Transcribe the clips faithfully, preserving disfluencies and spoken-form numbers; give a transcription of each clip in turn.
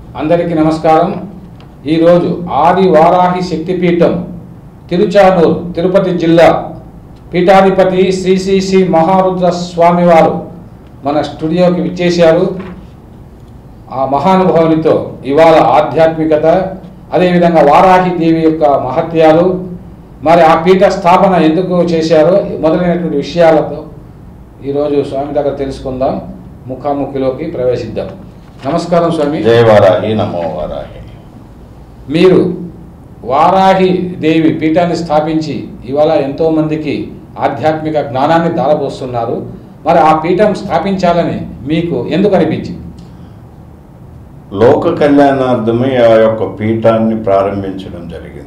అందరికీ నమస్కారం. ఈరోజు ఆది వారాహి శక్తిపీఠం తిరుచానూరు తిరుపతి జిల్లా పీఠాధిపతి శ్రీ శ్రీ శ్రీ మహారుద్ర స్వామివారు మన స్టూడియోకి విచ్చేశారు. ఆ మహానుభావునితో ఇవాళ ఆధ్యాత్మికత, అదేవిధంగా వారాహి దేవి యొక్క మహత్యాలు, మరి ఆ పీఠ స్థాపన ఎందుకు చేశారో మొదలైనటువంటి విషయాలతో ఈరోజు స్వామి దగ్గర తెలుసుకుందాం. ముఖాముఖిలోకి ప్రవేశిద్దాం. నమస్కారం స్వామి. జయ వారాహి, నమో వారాహి. మీరు వారాహి దేవి పీఠాన్ని స్థాపించి ఇవాళ ఎంతోమందికి ఆధ్యాత్మిక జ్ఞానాన్ని దారపోస్తున్నారు. మరి ఆ పీఠం స్థాపించాలని మీకు ఎందుకు అనిపించింది? లోక కళ్యాణార్థమై ఆ యొక్క పీఠాన్ని ప్రారంభించడం జరిగింది.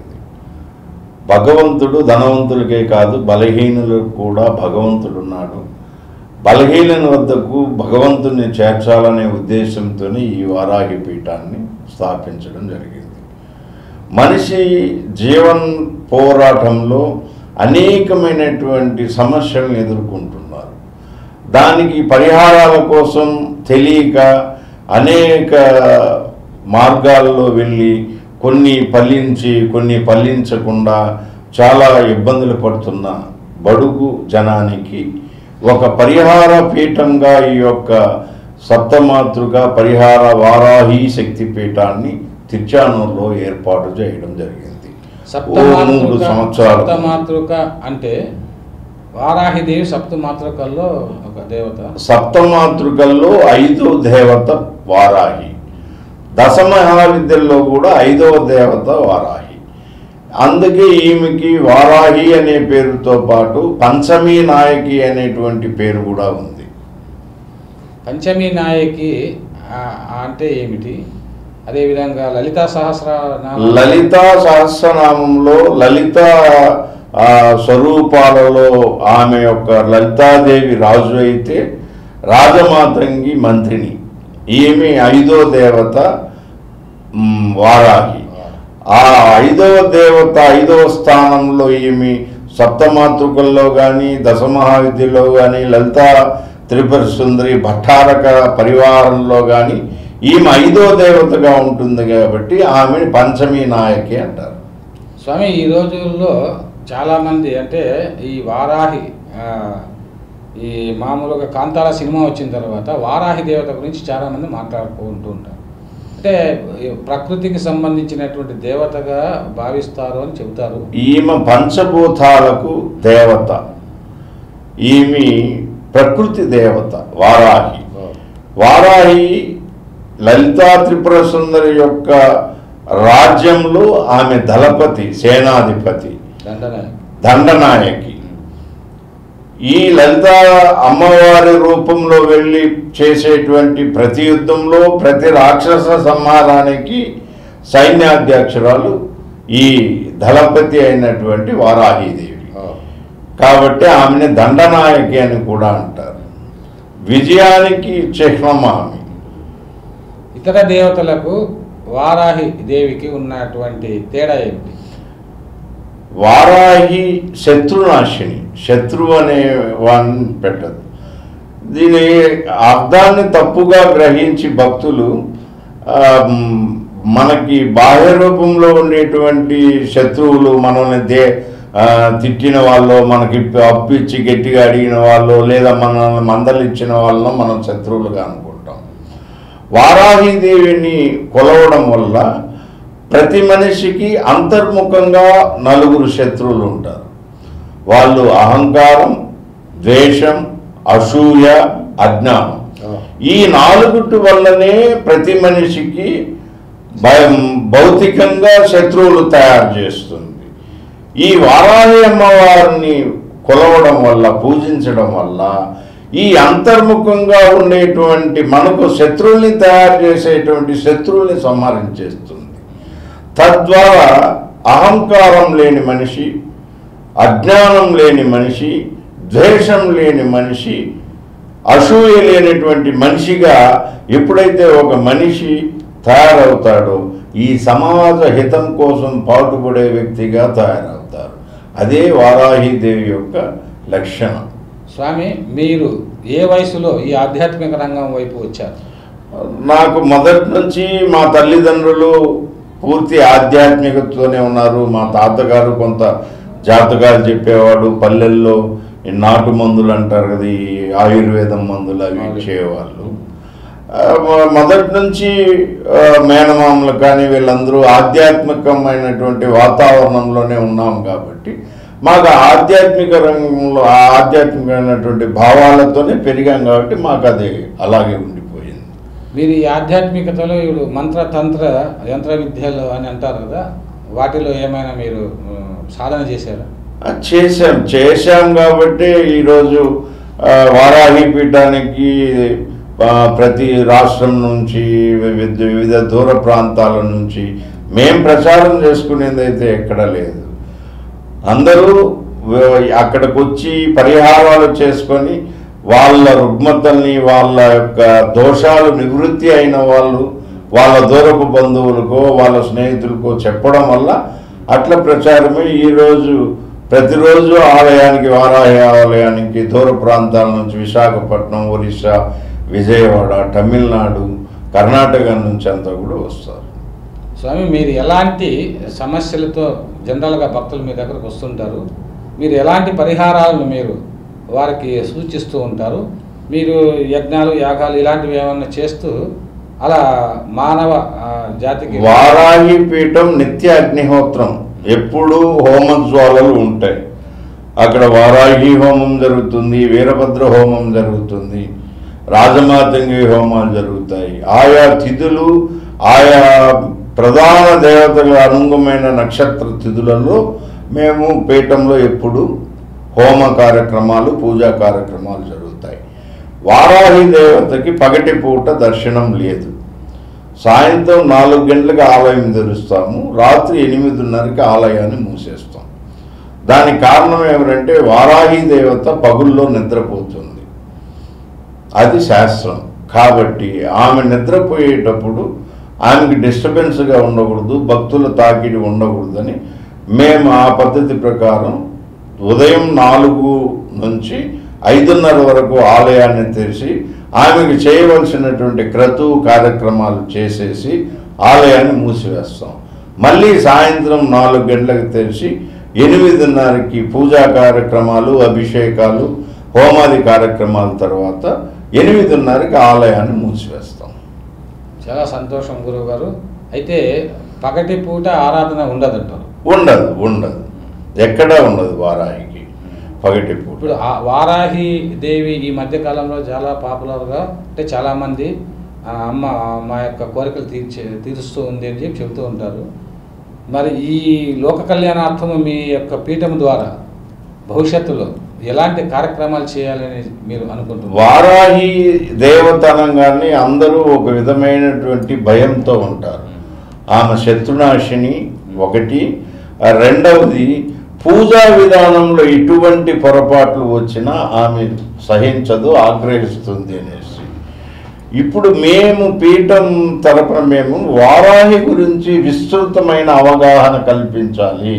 భగవంతుడు ధనవంతులకే కాదు, బలహీనులకు కూడా భగవంతుడు ఉన్నాడు. బలహీనుల వద్దకు భగవంతుని చేర్చాలనే ఉద్దేశంతో ఈ వారాహి పీఠాన్ని స్థాపించడం జరిగింది. మనిషి జీవన పోరాటంలో అనేకమైనటువంటి సమస్యలను ఎదుర్కొంటున్నారు. దానికి పరిహారాల కోసం తెలియక అనేక మార్గాల్లో వెళ్ళి కొన్ని ఫలించి కొన్ని ఫలించకుండా చాలా ఇబ్బందులు పడుతున్న బడుగు జనానికి ఒక పరిహార పీఠంగా ఈ యొక్క సప్తమాతృక పరిహార వారాహి శక్తి పీఠాన్ని తిరుచానూరులో ఏర్పాటు చేయడం జరిగింది. మూడు సంవత్సరాలు. సప్తమాతృక అంటే వారాహిదేవి సప్తమాతృకల్లో ఒక దేవత. సప్తమాతృకల్లో ఐదో దేవత వారాహి. దశ మహావిద్యల్లో కూడా ఐదవ దేవత వారాహి. అందుకే ఈమెకి వారాహి అనే పేరుతో పాటు పంచమీ నాయకి అనేటువంటి పేరు కూడా ఉంది. పంచమీ నాయకి అంటే ఏమిటి? అదేవిధంగా లలితా సహస్రనామం లలితా సహస్రనామంలో లలిత స్వరూపాలలో ఆమె యొక్క లలితాదేవి రాజు అయితే రాజమాతంగి మంత్రిని. ఈమె ఐదో దేవత వారాహి. ఆ ఐదవ దేవత ఐదవ స్థానంలో ఈమె సప్తమాతృకల్లో కానీ దశమహావిద్యలో కానీ లలితా త్రిపుర సుందరి భట్టారక పరివారంలో కానీ ఈమె ఐదో దేవతగా ఉంటుంది కాబట్టి ఆమెను పంచమీ నాయకి అంటారు. స్వామి, ఈ రోజుల్లో చాలామంది అంటే ఈ వారాహి ఈ మామూలుగా కాంతార సినిమా వచ్చిన తర్వాత వారాహి దేవత గురించి చాలామంది మాట్లాడుకుంటూ ఉంటారు. అంటే ప్రకృతికి సంబంధించినటువంటి దేవతగా భావిస్తారు అని చెబుతారు. ఈమె పంచభూతాలకు దేవత, ఈమె ప్రకృతి దేవత వారాహి. వారాహి లలితా త్రిపుర సుందరి యొక్క రాజ్యంలో ఆమె దళపతి, సేనాధిపతి, దండనాయకి. ఈ లలిత అమ్మవారి రూపంలో వెళ్ళి చేసేటువంటి ప్రతి యుద్ధంలో ప్రతి రాక్షస సంహారానికి సైన్యాధ్యక్షురాలు ఈ దళపతి అయినటువంటి వారాహీదేవి. కాబట్టి ఆమెని దండనాయకి అని కూడా అంటారు. విజయానికి చిహ్నం ఆమె. ఇతర దేవతలకు వారాహి దేవికి ఉన్నటువంటి తేడా ఏమిటి? వారాహి శత్రునాశిని, శత్రువు అనే వాడిని పెట్టదు. దీని అర్థాన్ని తప్పుగా గ్రహించి భక్తులు మనకి బాహ్య రూపంలో ఉండేటువంటి శత్రువులు, మనల్ని దే తిట్టిన వాళ్ళు, మనకి అప్పు ఇచ్చి గట్టిగా అడిగిన వాళ్ళు, లేదా మనల్ని మందలిచ్చిన వాళ్ళను మనం శత్రువులుగా అనుకుంటాం. వారాహిదేవిని కొలవడం వల్ల ప్రతి మనిషికి అంతర్ముఖంగా నలుగురు శత్రువులు ఉంటారు. వాళ్ళు అహంకారం, ద్వేషం, అసూయ, అజ్ఞానం. ఈ నాలుగుటి వల్లనే ప్రతి మనిషికి భయం భౌతికంగా శత్రువులు తయారు చేస్తుంది. ఈ వారాహి అమ్మవారిని కొలవడం వల్ల, పూజించడం వల్ల ఈ అంతర్ముఖంగా ఉండేటువంటి మనకు శత్రువుల్ని తయారు చేసేటువంటి శత్రువుల్ని సంహరించేస్తుంది. తద్వారా అహంకారం లేని మనిషి, అజ్ఞానం లేని మనిషి, ద్వేషం లేని మనిషి, అసూయ లేనటువంటి మనిషిగా ఎప్పుడైతే ఒక మనిషి తయారవుతాడో ఈ సమాజ హితం కోసం పాటుపడే వ్యక్తిగా తయారవుతారు. అదే వారాహిదేవి యొక్క లక్షణం. స్వామి, మీరు ఏ వయసులో ఈ ఆధ్యాత్మిక రంగం వైపు వచ్చారు? నాకు మొదటి నుంచి మా తల్లిదండ్రులు పూర్తి ఆధ్యాత్మికతతోనే ఉన్నారు. మా తాతగారు కొంత జాతకాలు చెప్పేవాడు, పల్లెల్లో ఈ నాటు మందులు అంటారు కదా, ఈ ఆయుర్వేదం మందులు అవి ఇచ్చేవాళ్ళు. మొదటి నుంచి మేనమామలు కానీ వీళ్ళందరూ ఆధ్యాత్మికమైనటువంటి వాతావరణంలోనే ఉన్నాం కాబట్టి మాకు ఆధ్యాత్మిక రంగంలో ఆధ్యాత్మికమైనటువంటి భావాలతోనే పెరిగాం కాబట్టి మాకు అది అలాగే ఉండిపోయింది. మీరు ఈ ఆధ్యాత్మికతలో ఇప్పుడు మంత్ర తంత్ర యంత్ర విద్యలు అని అంటారు కదా, వాటిలో ఏమైనా మీరు సాధన చేశారా? చేశాం చేశాం కాబట్టి ఈరోజు వారాహి పీఠానికి ప్రతి రాష్ట్రం నుంచి వివిధ దూర ప్రాంతాల నుంచి మేం ప్రచారం చేసుకునేది అయితే ఎక్కడ లేదు. అందరూ అక్కడికి వచ్చి పరిహారాలు చేసుకొని వాళ్ళ రుగ్మతల్ని వాళ్ళ యొక్క దోషాలు నివృత్తి అయిన వాళ్ళు వాళ్ళ దూరపు బంధువులకో వాళ్ళ స్నేహితులకో చెప్పడం వల్ల అట్లా ప్రచారమే ఈరోజు ప్రతిరోజు ఆలయానికి వారాహి ఆలయానికి దూర ప్రాంతాల నుంచి విశాఖపట్నం, ఒరిస్సా, విజయవాడ, తమిళనాడు, కర్ణాటక నుంచి అంతా కూడా వస్తారు. స్వామి, మీరు ఎలాంటి సమస్యలతో జనరల్గా భక్తులు మీ దగ్గరకు వస్తుంటారు? మీరు ఎలాంటి పరిహారాలను మీరు వారికి సూచిస్తూ ఉంటారు? మీరు యజ్ఞాలు యాగాలు ఇలాంటివి ఏమన్నా చేస్తూ అలా మానవ జాతికి వారాహి పీఠం నిత్య అగ్నిహోత్రం, ఎప్పుడు హోమజ్వాలలు ఉంటాయి. అక్కడ వారాహి హోమం జరుగుతుంది, వీరభద్ర హోమం జరుగుతుంది, రాజమాతంగి హోమాలు జరుగుతాయి. ఆయా తిథులు ఆయా ప్రధాన దేవతల అనుగుణమైన నక్షత్ర తిథులలో మేము పీఠంలో ఎప్పుడు హోమ కార్యక్రమాలు పూజా కార్యక్రమాలు జరుగుతాయి. వారాహి దేవతకి పగటి పూట దర్శనం లేదు. సాయంత్రం నాలుగు గంటలకు ఆలయం తెరుస్తాము, రాత్రి ఎనిమిదిన్నరకి ఆలయాన్ని మూసేస్తాం. దానికి కారణం ఏమిటంటే వారాహి దేవత పగుల్లో నిద్రపోతుంది, అది శాస్త్రం. కాబట్టి ఆమె నిద్రపోయేటప్పుడు ఆమెకి డిస్టర్బెన్స్గా ఉండకూడదు, భక్తుల తాకిడి ఉండకూడదని మేము ఆ పద్ధతి ప్రకారం ఉదయం నాలుగు నుంచి ఐదున్నర వరకు ఆలయాన్ని తెరిచి ఆమెకి చేయవలసినటువంటి క్రతువు కార్యక్రమాలు చేసేసి ఆలయాన్ని మూసివేస్తాం. మళ్ళీ సాయంత్రం నాలుగు గంటలకు తెరిచి ఎనిమిదిన్నరకి పూజా కార్యక్రమాలు, అభిషేకాలు, హోమాది కార్యక్రమాల తర్వాత ఎనిమిదిన్నరకి ఆలయాన్ని మూసివేస్తాం. చాలా సంతోషం గురువు గారు. అయితే పగటి పూట ఆరాధన ఉండదంటారు? ఉండదు ఉండదు ఎక్కడా ఉండదు వారాహికి పగటి పూట. ఇప్పుడు వారాహి దేవి ఈ మధ్య కాలంలో చాలా పాపులర్గా, అంటే చాలామంది అమ్మ మా యొక్క కోరికలు తీర్చే తీరుస్తూ ఉంది అని చెప్పి చెబుతూ ఉంటారు. మరి ఈ లోక కళ్యాణార్థము మీ యొక్క పీఠం ద్వారా భవిష్యత్తులో ఎలాంటి కార్యక్రమాలు చేయాలని మీరు అనుకుంటున్నారు? వారాహి దేవతనంగాన్ని అందరూ ఒక విధమైనటువంటి భయంతో ఉంటారు. ఆమె శత్రునాశిని ఒకటి, రెండవది పూజా విధానంలో ఇటువంటి పొరపాట్లు వచ్చినా ఆమె సహించదు, ఆగ్రహిస్తుంది అనేసి. ఇప్పుడు మేము పీఠం తరపున మేము వారాహి గురించి విస్తృతమైన అవగాహన కల్పించాలి.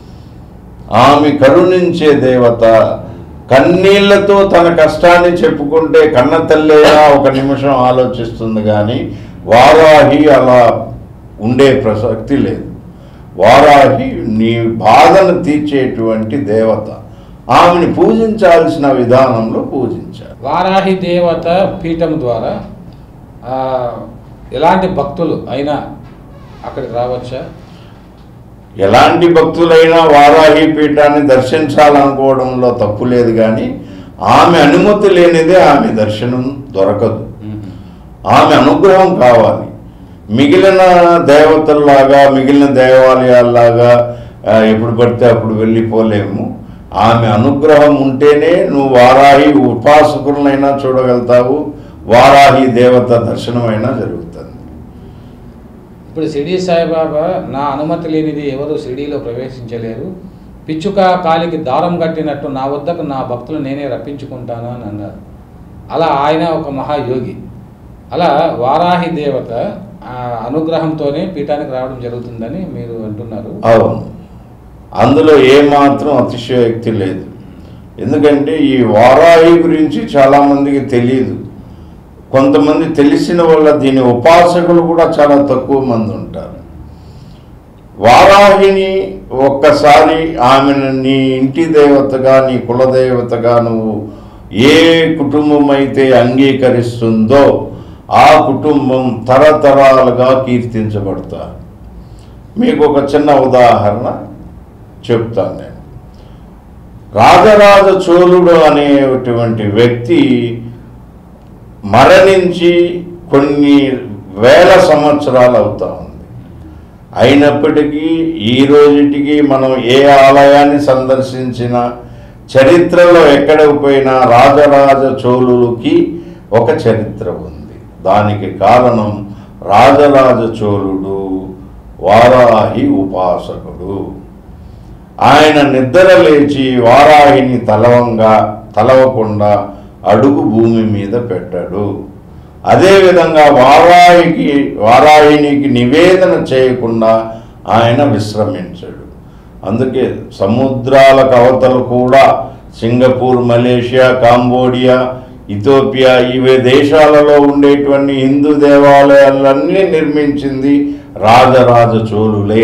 ఆమె కరుణించే దేవత, కన్నీళ్లతో తన కష్టాన్ని చెప్పుకుంటే కన్న తల్లేగా ఒక నిమిషం ఆలోచిస్తుంది, కానీ వారాహి అలా ఉండే ప్రసక్తి లేదు. వారాహి నీ బాధను తీర్చేటువంటి దేవత, ఆమెను పూజించాల్సిన విధానంలో పూజించాలి. వారాహి దేవత పీఠం ద్వారా ఎలాంటి భక్తులు అయినా అక్కడికి రావచ్చా? ఎలాంటి భక్తులైనా వారాహి పీఠాన్ని దర్శించాలనుకోవడంలో తప్పు లేదు, కానీ ఆమె అనుమతి లేనిదే ఆమె దర్శనం దొరకదు. ఆమె అనుగ్రహం కావాలి. మిగిలిన దేవతల్లాగా మిగిలిన దేవాలయాల్లాగా ఎప్పుడు పడితే అప్పుడు వెళ్ళిపోలేము. ఆమె అనుగ్రహం ఉంటేనే నువ్వు వారాహి ఉపాసకులనైనా చూడగలుగుతావు, వారాహి దేవత దర్శనమైనా జరుగుతుంది. ఇప్పుడు షిరిడి సాయిబాబా నా అనుమతి లేనిది ఎవరు షిరిడీలో ప్రవేశించలేరు, పిచ్చుక కాలికి దారం కట్టినట్టు నా వద్దకు నా భక్తులు నేనే రప్పించుకుంటాను అని అన్నారు. అలా ఆయన ఒక మహాయోగి. అలా వారాహి దేవత అనుగ్రహంతోనే పీఠానికి రావడం జరుగుతుందని మీరు అంటున్నారు. అవును, అందులో ఏమాత్రం అతిశయోక్తి లేదు. ఎందుకంటే ఈ వారాహి గురించి చాలామందికి తెలియదు. కొంతమంది తెలిసిన వాళ్ళ దీని ఉపాసకులు కూడా చాలా తక్కువ మంది ఉంటారు. వారాహిని ఒక్కసారి ఆమెను నీ ఇంటి దేవతగా, నీ కులదేవతగా నువ్వు ఏ కుటుంబం అయితే అంగీకరిస్తుందో ఆ కుటుంబం తరతరాలుగా కీర్తించబడతారు. మీకు ఒక చిన్న ఉదాహరణ చెప్తాను నేను. రాజరాజ చోళుడు అనేటువంటి వ్యక్తి మరణించి కొన్ని వేల సంవత్సరాలు అవుతా ఉంది. అయినప్పటికీ ఈ రోజుటికి మనం ఏ ఆలయాన్ని సందర్శించినా, చరిత్రలో ఎక్కడికి పోయినా రాజరాజ చోళులకి ఒక చరిత్ర ఉంది. దానికి కారణం రాజరాజ చోళుడు వారాహి ఉపాసకుడు. ఆయన నిద్ర లేచి వారాహిని తలవంగా తలవకుండా అడుగు భూమి మీద పెట్టాడు. అదేవిధంగా వారాహికి వారాహినికి నివేదన చేయకుండా ఆయన విశ్రమించాడు. అందుకే సముద్రాల కవతలు కూడా సింగపూర్, మలేషియా, కాంబోడియా, ఇథోపియా ఇవే దేశాలలో ఉండేటువంటి హిందూ దేవాలయాలన్నీ నిర్మించింది రాజరాజ చోళులే.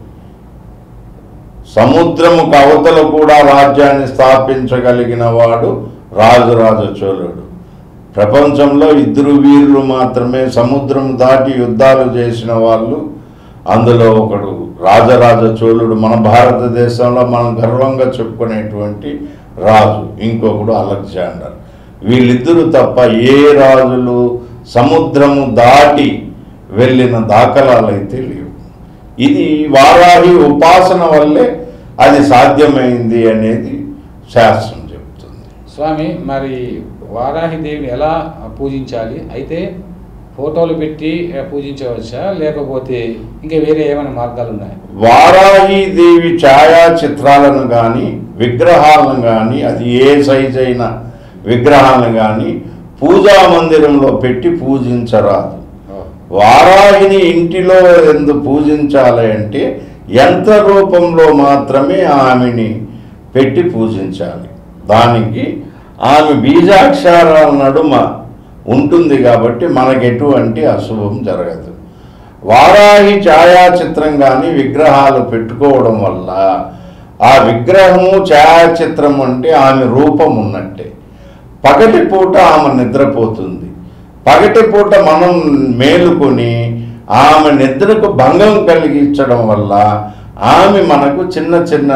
సముద్రము కవతలు కూడా రాజ్యాన్ని స్థాపించగలిగిన వాడు రాజరాజ చోళుడు. ప్రపంచంలో ఇద్దరు వీరులు మాత్రమే సముద్రం దాటి యుద్ధాలు చేసిన వాళ్ళు. అందులో ఒకడు రాజరాజ చోళుడు, మన భారతదేశంలో మనం గర్వంగా చెప్పుకునేటువంటి రాజు. ఇంకొకడు అలెగ్జాండర్. వీళ్ళిద్దరూ తప్ప ఏ రాజులు సముద్రము దాటి వెళ్ళిన దాఖలాలు అయితే లేవు. ఇది వారాహి ఉపాసన వల్లే అది సాధ్యమైంది అనేది శాస్త్రం చెప్తుంది. స్వామి, మరి వారాహి దేవిని ఎలా పూజించాలి? అయితే ఫోటోలు పెట్టి పూజించవచ్చా, లేకపోతే ఇంకా వేరే ఏమైనా మార్గాలు ఉన్నాయా? వారాహి దేవి ఛాయాచిత్రాలను కానీ విగ్రహాలను కానీ, అది ఏ సైజు అయిన విగ్రహాలను కానీ పూజా మందిరంలో పెట్టి పూజించరాదు. వారాహిని ఇంటిలో ఎందుకు పూజించాలి అంటే యంత్ర రూపంలో మాత్రమే ఆమెని పెట్టి పూజించాలి. దానికి ఆమె బీజాక్షరాల నడుమ ఉంటుంది కాబట్టి మనకు ఎటువంటి అశుభం జరగదు. వారాహి ఛాయాచిత్రం కానీ విగ్రహాలు పెట్టుకోవడం వల్ల ఆ విగ్రహము ఛాయాచిత్రం అంటే ఆమె రూపం ఉన్నట్టే. పగటి పూట ఆమె నిద్రపోతుంది. పగటి పూట మనం మేలుకొని ఆమె నిద్రకు భంగం కలిగించడం వల్ల ఆమె మనకు చిన్న చిన్న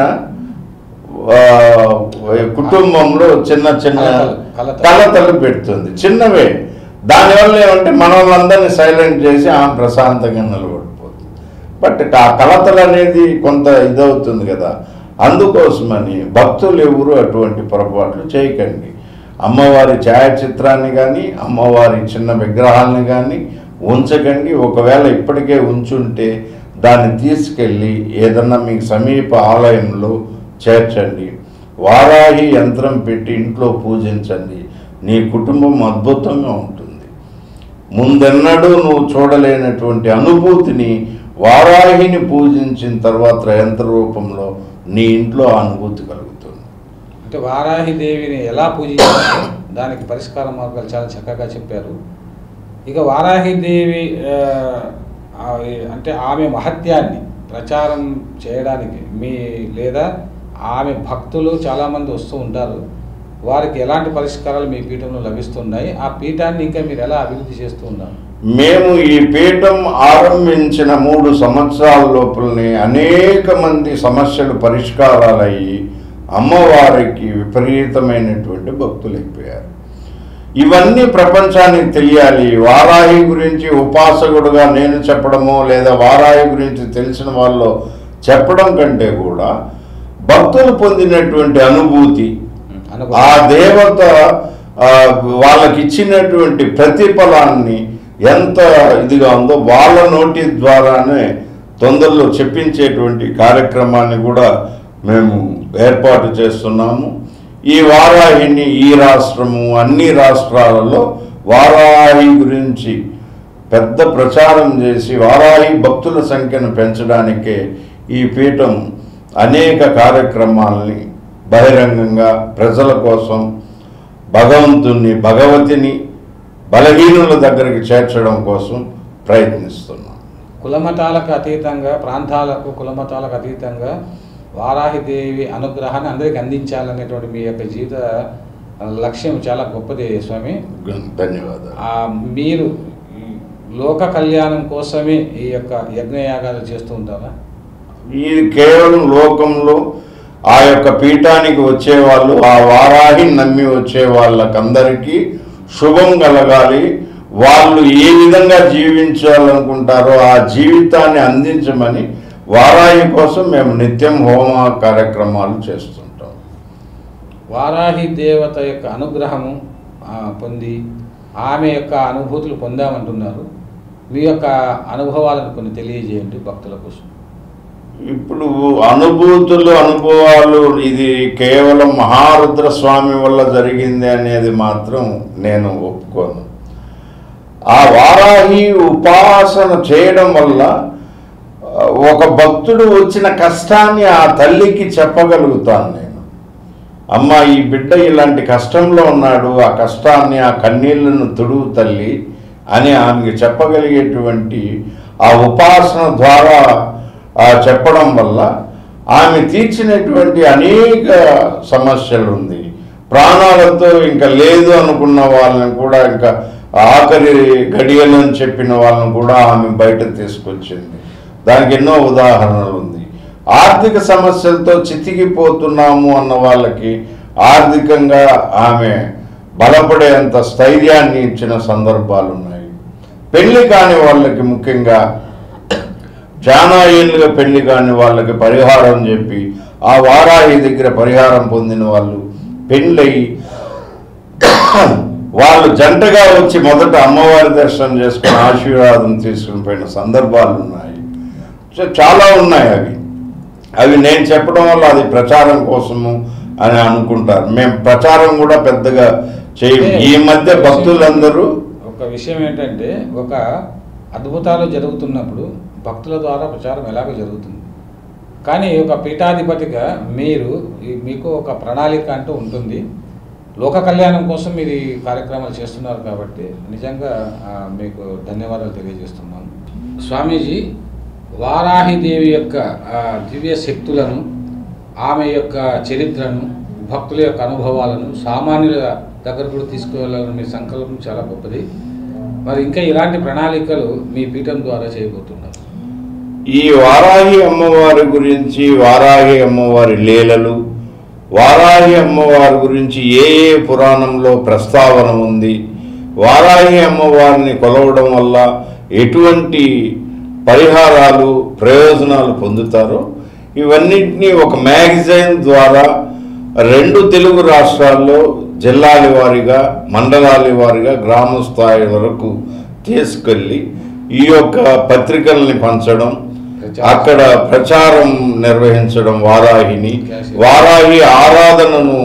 కుటుంబంలో చిన్న చిన్న కలతలు పెడుతుంది. చిన్నవే. దానివల్ల ఏమంటే మనల్ని సైలెంట్ చేసి ఆమె ప్రశాంతంగా నిలబడిపోతుంది. బట్ ఆ కలతలు అనేది కొంత ఇదవుతుంది కదా. అందుకోసమని భక్తులు ఎవరు అటువంటి పొరపాట్లు చేయకండి. అమ్మవారి ఛాయాచిత్రాన్ని కానీ అమ్మవారి చిన్న విగ్రహాలని కానీ ఉంచకండి. ఒకవేళ ఇప్పటికే ఉంచుంటే దాన్ని తీసుకెళ్ళి ఏదన్నా మీకు సమీప ఆలయంలో చేర్చండి. వారాహి యంత్రం పెట్టి ఇంట్లో పూజించండి. నీ కుటుంబం అద్భుతంగా ఉంటుంది. ముందెన్నడూ నువ్వు చూడలేనటువంటి అనుభూతిని వారాహిని పూజించిన తర్వాత యంత్ర రూపంలో నీ ఇంట్లో అనుభూతి కలుగుతుంది. అంటే వారాహి దేవిని ఎలా పూజించాలో దానికి పరిష్కార మార్గాలు చాలా చక్కగా చెప్పారు. ఇక వారాహి దేవి అంటే ఆమె మహత్యాన్ని ప్రచారం చేయడానికి మీ లేదా ఆమె భక్తులు చాలామంది వస్తూ ఉంటారు. వారికి ఎలాంటి పరిష్కారాలు మీ పీఠంలో లభిస్తున్నాయి? ఆ పీఠాన్ని ఇంకా మీరు ఎలా అభివృద్ధి చేస్తూ ఉన్నారు? మేము ఈ పీఠం ఆరంభించిన మూడు సంవత్సరాల లోపలనే అనేక మంది సమస్యలు పరిష్కారాలయ్యి అమ్మవారికి విపరీతమైనటువంటి భక్తులు అయిపోయారు. ఇవన్నీ ప్రపంచానికి తెలియాలి. వారాహి గురించి ఉపాసకుడుగా నేను చెప్పడమో లేదా వారాహి గురించి తెలిసిన వాళ్ళు చెప్పడం కంటే కూడా భక్తులు పొందినటువంటి అనుభూతి, ఆ దేవత వాళ్ళకి ఇచ్చినటువంటి ప్రతిఫలాన్ని ఎంత ఇదిగా ఉందో వాళ్ళ నోటి ద్వారానే తొందరలో చెప్పించేటువంటి కార్యక్రమాన్ని కూడా మేము ఏర్పాటు చేస్తున్నాము. ఈ వారాహిని ఈ రాష్ట్రము అన్ని రాష్ట్రాలలో వారాహి గురించి పెద్ద ప్రచారం చేసి వారాహి భక్తుల సంఖ్యను పెంచడానికే ఈ పీఠం అనేక కార్యక్రమాలని బహిరంగంగా ప్రజల కోసం భగవంతుని భగవతిని బలహీనుల దగ్గరికి చేర్చడం కోసం ప్రయత్నిస్తున్నాం. కులమతాలకు అతీతంగా, ప్రాంతాలకు కులమతాలకు అతీతంగా వారాహిదేవి అనుగ్రహాన్ని అందరికీ అందించాలనేటువంటి మీ యొక్క జీవిత లక్ష్యం చాలా గొప్పది స్వామి. ధన్యవాదాలు. మీరు లోక కళ్యాణం కోసమే ఈ యొక్క యజ్ఞయాగాలు చేస్తూ ఉంటారా? ఇది కేవలం లోకంలో ఆ యొక్క పీఠానికి వచ్చేవాళ్ళు, ఆ వారాహి నమ్మి వచ్చే వాళ్ళకందరికీ శుభం కలగాలి, వాళ్ళు ఏ విధంగా జీవించాలనుకుంటారో ఆ జీవితాన్ని అందించమని వారాహి కోసం మేము నిత్యం హోమ కార్యక్రమాలు చేస్తుంటాం. వారాహి దేవత యొక్క అనుగ్రహము పొంది ఆమె యొక్క అనుభూతులు పొందామంటున్నారు. మీ యొక్క అనుభవాలను కొన్ని తెలియజేయండి భక్తుల కోసం. ఇప్పుడు అనుభూతులు అనుభవాలు ఇది కేవలం మహారుద్ర స్వామి వల్ల జరిగింది అనేది మాత్రం నేను ఒప్పుకోను. ఆ వారాహి ఉపాసన చేయడం వల్ల ఒక భక్తుడు వచ్చిన కష్టాన్ని ఆ తల్లికి చెప్పగలుగుతాను నేను. అమ్మ, ఈ బిడ్డ ఇలాంటి కష్టంలో ఉన్నాడు, ఆ కష్టాన్ని ఆ కన్నీళ్లను తుడువు తల్లి అని ఆమెకి చెప్పగలిగేటువంటి ఆ ఉపాసన ద్వారా చెప్పడం వల్ల ఆమె తీర్చినటువంటి అనేక సమస్యలు ఉంది. ప్రాణాలతో ఇంకా లేదు అనుకున్న వాళ్ళని కూడా, ఇంకా ఆఖరి గడియలని చెప్పిన వాళ్ళని కూడా ఆమె బయట తీసుకొచ్చింది. దానికి ఎన్నో ఉదాహరణలు ఉంది. ఆర్థిక సమస్యలతో చితికిపోతున్నాము అన్న వాళ్ళకి ఆర్థికంగా ఆమె బలపడేంత స్థైర్యాన్ని ఇచ్చిన సందర్భాలు ఉన్నాయి. పెళ్లి కాని వాళ్ళకి, ముఖ్యంగా చాలా ఏళ్ళుగా పెళ్లి కాని వాళ్ళకి పరిహారం చెప్పి ఆ వారాహి దగ్గర పరిహారం పొందిన వాళ్ళు పెళ్ళయి వాళ్ళు జంటగా వచ్చి మొదట అమ్మవారి దర్శనం చేసుకుని ఆశీర్వాదం తీసుకుని పోయిన సందర్భాలు ఉన్నాయి. చాలా ఉన్నాయి. అవి అవి నేను చెప్పడం వల్ల అది ప్రచారం కోసము అని అనుకుంటారు. మేము ప్రచారం కూడా పెద్దగా చేయము. ఈ మధ్య భక్తులందరూ ఒక విషయం ఏంటంటే, ఒక అద్భుతాలు జరుగుతున్నప్పుడు భక్తుల ద్వారా ప్రచారం ఎలాగో జరుగుతుంది. కానీ ఒక పీఠాధిపతిగా మీరు మీకు ఒక ప్రణాళిక అంటూ ఉంటుంది. లోక కళ్యాణం కోసం మీరు ఈ కార్యక్రమాలు చేస్తున్నారు కాబట్టి నిజంగా మీకు ధన్యవాదాలు తెలియజేస్తున్నాను. స్వామీజీ, వారాహిదేవి యొక్క దివ్య శక్తులను, ఆమె యొక్క చరిత్రను, భక్తుల యొక్క అనుభవాలను సామాన్యుల దగ్గర కూడా తీసుకువెళ్ళాలని మీ సంకల్పం చాలా గొప్పది. మరి ఇంకా ఇలాంటి ప్రణాళికలు మీ పీఠం ద్వారా చేయబోతున్నారు. ఈ వారాహి అమ్మవారి గురించి, వారాహి అమ్మవారి లీలలు, వారాహి అమ్మవారి గురించి ఏ ఏ పురాణంలో ప్రస్తావన ఉంది, వారాహి అమ్మవారిని కొలవడం వల్ల ఎటువంటి పరిహారాలు ప్రయోజనాలు పొందుతారో ఇవన్నింటినీ ఒక మ్యాగజైన్ ద్వారా రెండు తెలుగు రాష్ట్రాల్లో జిల్లాల వారీగా, మండలాల వారీగా, గ్రామ స్థాయి వరకు తీసుకెళ్ళి ఈ యొక్క పత్రికల్ని పంచడం, అక్కడ ప్రచారం నిర్వహించడం, వారాహిని వారాహి ఆరాధనను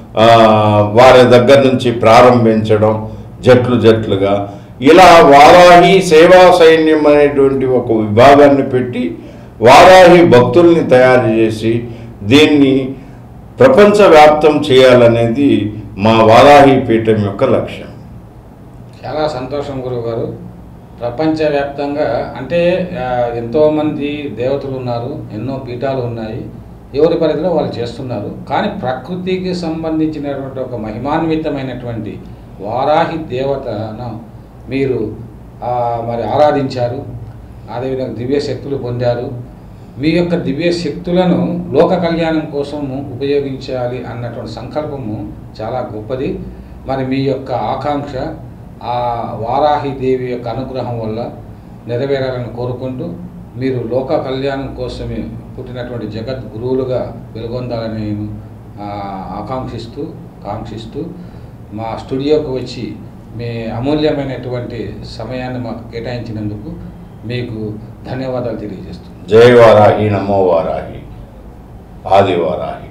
వారి దగ్గర నుంచి ప్రారంభించడం జట్లు జట్లుగా. ఇలా వారాహి సేవా సైన్యం అనేటువంటి ఒక విభాగాన్ని పెట్టి వారాహి భక్తుల్ని తయారు చేసి దీన్ని ప్రపంచవ్యాప్తం చేయాలనేది మా వారాహి పీఠం యొక్క లక్ష్యం. చాలా సంతోషం గురువు గారు. ప్రపంచవ్యాప్తంగా అంటే ఎంతోమంది దేవతలు ఉన్నారు, ఎన్నో పీఠాలు ఉన్నాయి, ఎవరి పరిధిలో వాళ్ళు చేస్తున్నారు. కానీ ప్రకృతికి సంబంధించినటువంటి ఒక మహిమాన్వితమైనటువంటి వారాహి దేవతను మీరు మరి ఆరాధించారు, అదేవిధంగా దివ్య శక్తులు పొందారు. మీ యొక్క దివ్య శక్తులను లోక కళ్యాణం కోసము ఉపయోగించాలి అన్నటువంటి సంకల్పము చాలా గొప్పది. మరి మీ యొక్క ఆకాంక్ష ఆ వారాహి దేవి యొక్క అనుగ్రహం వల్ల నెరవేరాలని కోరుకుంటూ, మీరు లోక కళ్యాణం కోసమే పుట్టినటువంటి జగత్ గురువులుగా వెలుగొందాలని ఆకాంక్షిస్తూ కాంక్షిస్తూ మా స్టూడియోకి వచ్చి మీ అమూల్యమైనటువంటి సమయాన్ని మాకు కేటాయించినందుకు మీకు ధన్యవాదాలు తెలియజేస్తున్నాను. జై వారాహి, నమో వారాహి, ఆది వారాహి.